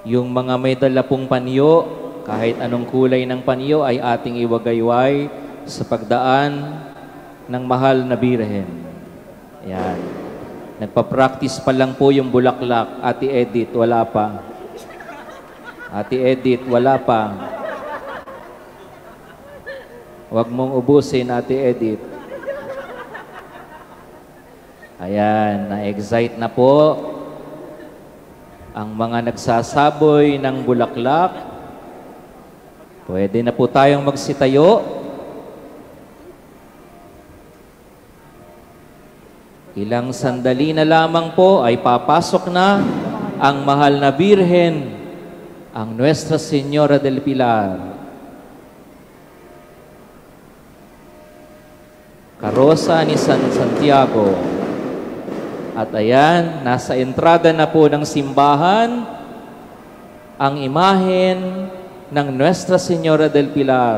Yung mga may dala pong panyo, kahit anong kulay ng panyo ay ating iwagayway sa pagdaan ng mahal na Birhen. Ayan. Nagpa-practice pa lang po yung bulaklak. Ate Edith, wala pa. Ate Edith, wala pa. Huwag mong ubusin, Ate Edith. Ayan, na-excite na po ang mga nagsasaboy ng bulaklak. Pwede na po tayong magsitayo. Ilang sandali na lamang po ay papasok na ang mahal na Birhen, ang Nuestra Señora del Pilar. Karosa ni San Santiago. At ayan, nasa entrada na po ng simbahan ang imahen ng Nuestra Señora del Pilar.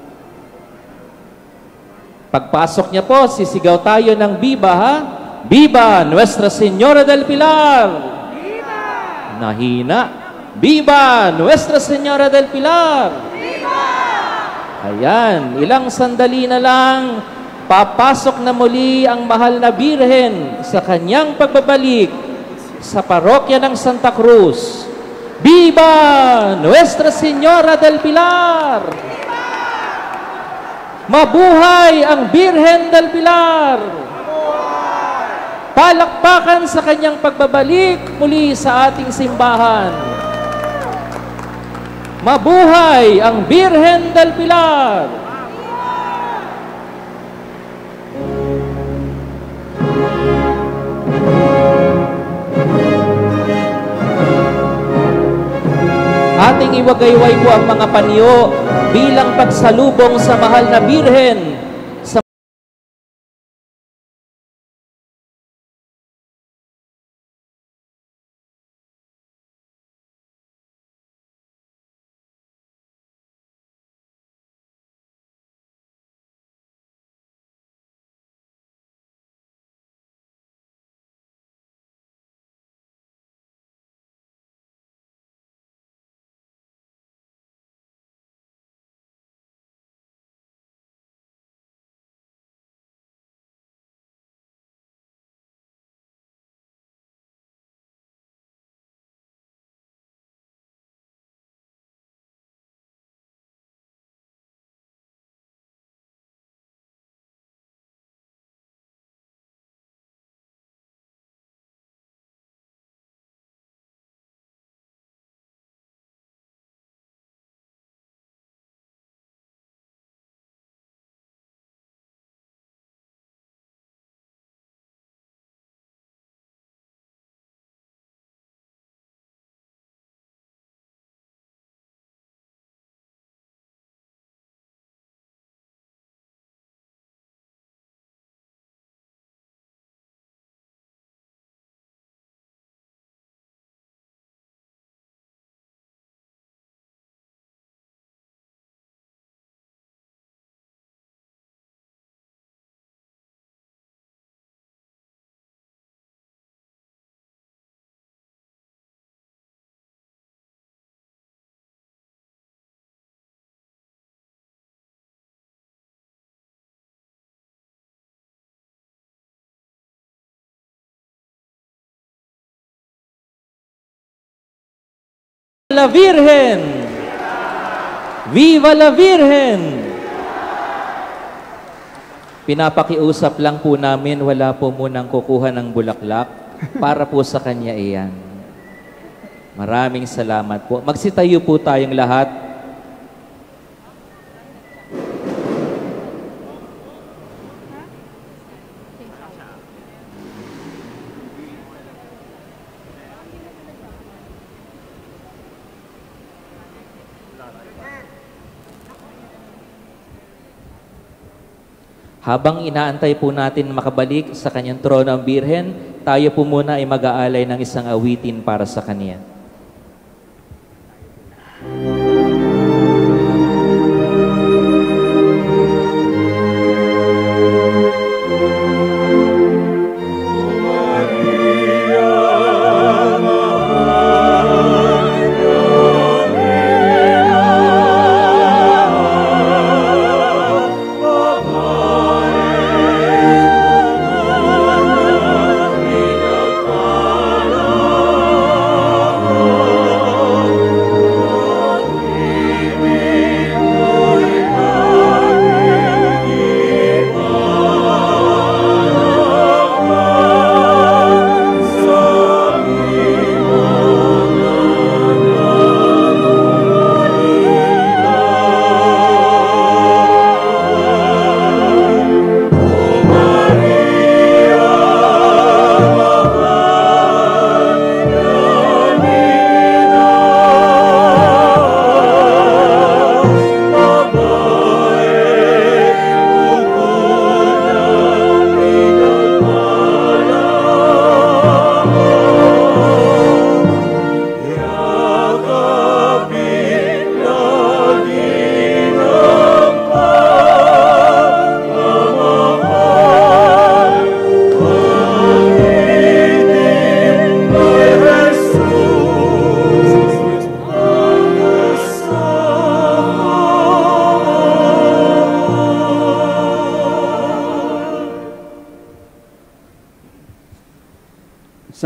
Pagpasok niya po, sisigaw tayo ng Viva, ha? Viva Nuestra Señora del Pilar! Viva! Nahina. Viva Nuestra Señora del Pilar! Viva! Ayan, ilang sandali na lang, papasok na muli ang mahal na Birhen sa kanyang pagbabalik sa parokya ng Santa Cruz. Viva Nuestra Señora del Pilar! Viva! Mabuhay ang Birhen del Pilar! Palakpakan sa kanyang pagbabalik muli sa ating simbahan. Mabuhay ang Birhen del Pilar! Ating iwagayway po ang mga panyo bilang pagsalubong sa mahal na Birhen. La Virgen! Viva la Virgen! Pinapakiusap lang po namin, wala po munang kukuha ng bulaklak para po sa kanya iyan. Maraming salamat po. Magsitayo po tayong lahat. Habang inaantay po natin makabalik sa kanyang trono ang Birhen, tayo po muna ay mag-aalay ng isang awitin para sa kanya.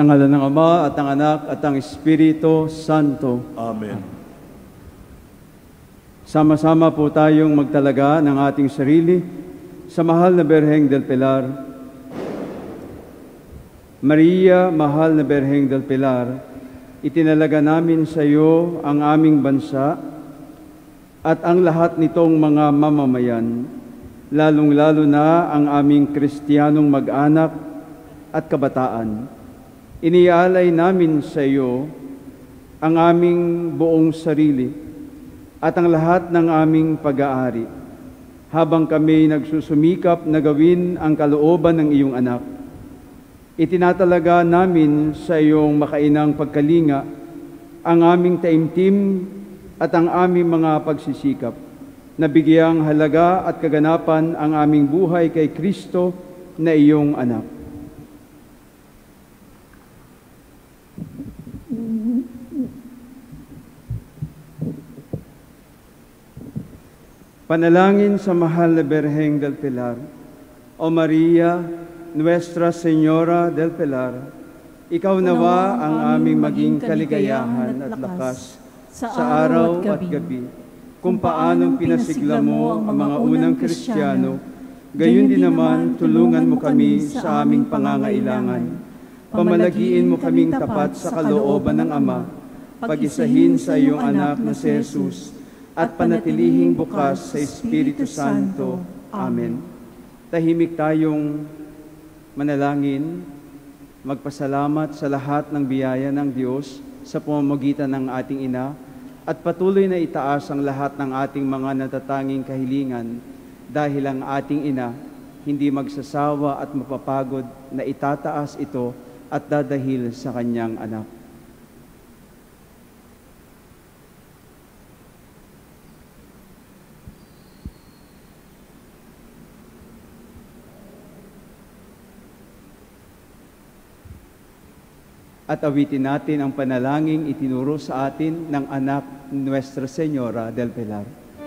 Sa ngalan ng Ama at ng Anak at ng Espiritu Santo. Amen. Sama-sama po tayong magtalaga ng ating sarili sa mahal na Berheng del Pilar. Maria, mahal na Berheng del Pilar, itinalaga namin sa iyo ang aming bansa at ang lahat nitong mga mamamayan, lalong-lalo na ang aming Kristiyanong mag-anak at kabataan. Inialay namin sa iyo ang aming buong sarili at ang lahat ng aming pag-aari habang kami nagsusumikap na gawin ang kalooban ng iyong anak. Itinatalaga namin sa iyong makainang pagkalinga ang aming taimtim at ang aming mga pagsisikap na bigyang halaga at kaganapan ang aming buhay kay Kristo na iyong anak. Panalangin sa mahal na Berheng del Pilar. O Maria, Nuestra Señora del Pilar, ikaw nawa ang aming maging kaligayahan at lakas sa araw at gabi, kung paanong pinasigla mo ang mga unang Kristiyano, gayon din naman tulungan mo kami sa aming pangangailangan. Pamalagiin mo kaming tapat sa kalooban ng Ama, pag-isahin sa iyong anak na si Jesus, at panatilihing bukas sa Espiritu Santo. Amen. Tahimik tayong manalangin, magpasalamat sa lahat ng biyaya ng Diyos sa pamamagitan ng ating Ina, at patuloy na itaas ang lahat ng ating mga natatanging kahilingan dahil ang ating Ina hindi magsasawa at mapapagod na itataas ito at dadahil sa kanyang anak. At awitin natin ang panalangin itinuro sa atin ng anak Nuestra Señora del Pilar.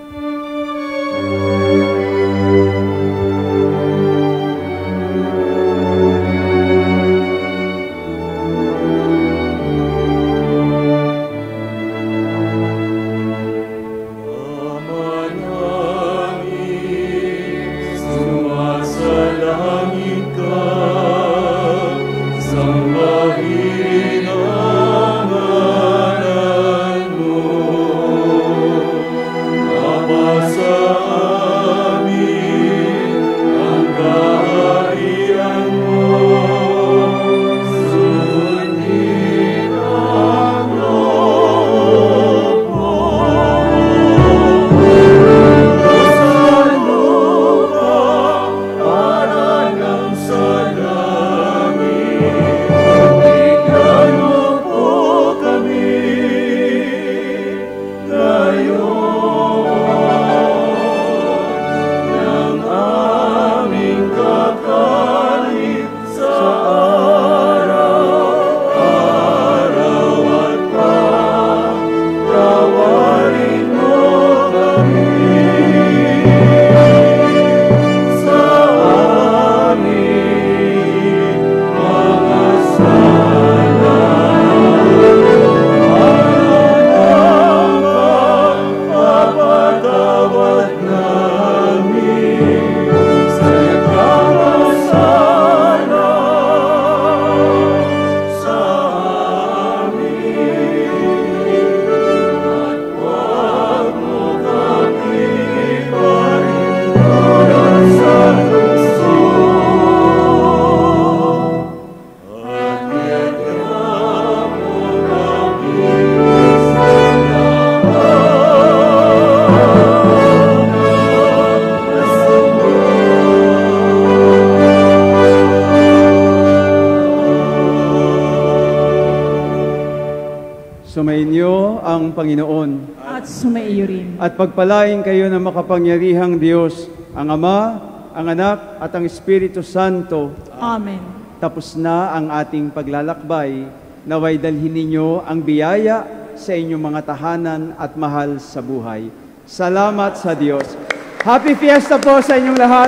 Sumainyo ang Panginoon. At sumaiyo rin. At pagpalain kayo ng makapangyarihang Diyos, ang Ama, ang Anak, at ang Espiritu Santo. Amen. Tapos na ang ating paglalakbay, naway dalhin ninyo ang biyaya sa inyong mga tahanan at mahal sa buhay. Salamat sa Diyos. Happy Fiesta po sa inyong lahat.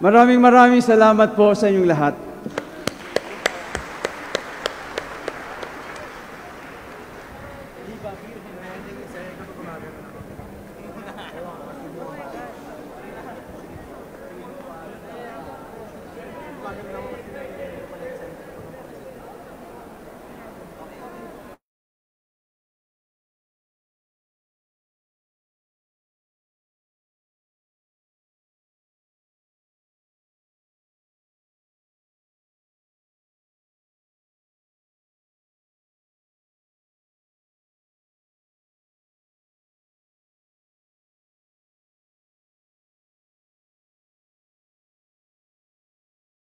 Maraming salamat po sa inyong lahat.